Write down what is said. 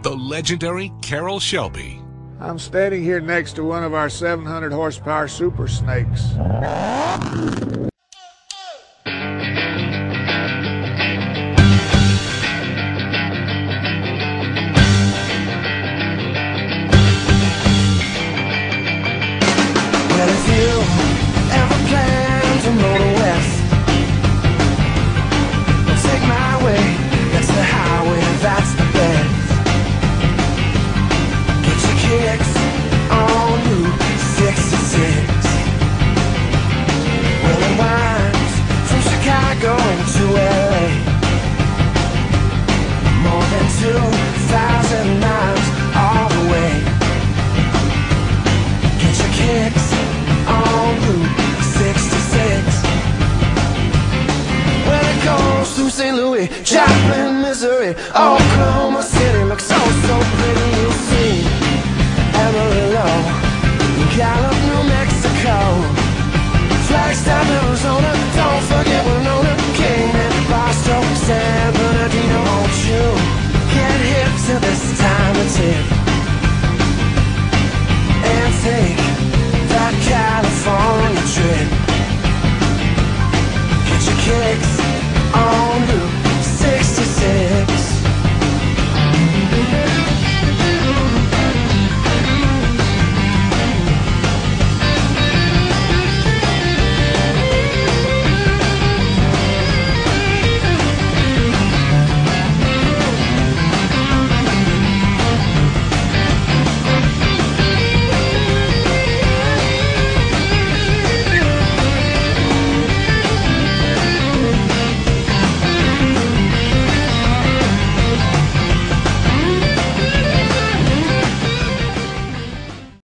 the legendary Carroll Shelby. I'm standing here next to one of our 700 horsepower Super Snakes. Well, if you ever plan to motor west, take my way, that's the highway, that's the best. Get your kicks on Route 66. Well, it winds from Chicago to LA, more than 2,000 miles all the way. Get your kicks on Route 66. When it goes through St. Louis, Joplin, Missouri, Oklahoma City looks so, so pretty, you'll see. Amarillo, Gallup, New Mexico, Flagstaff, Arizona, don't forget Winona, Kingman, Barstow, San Bernardino. Won't you get hip to this time of tip?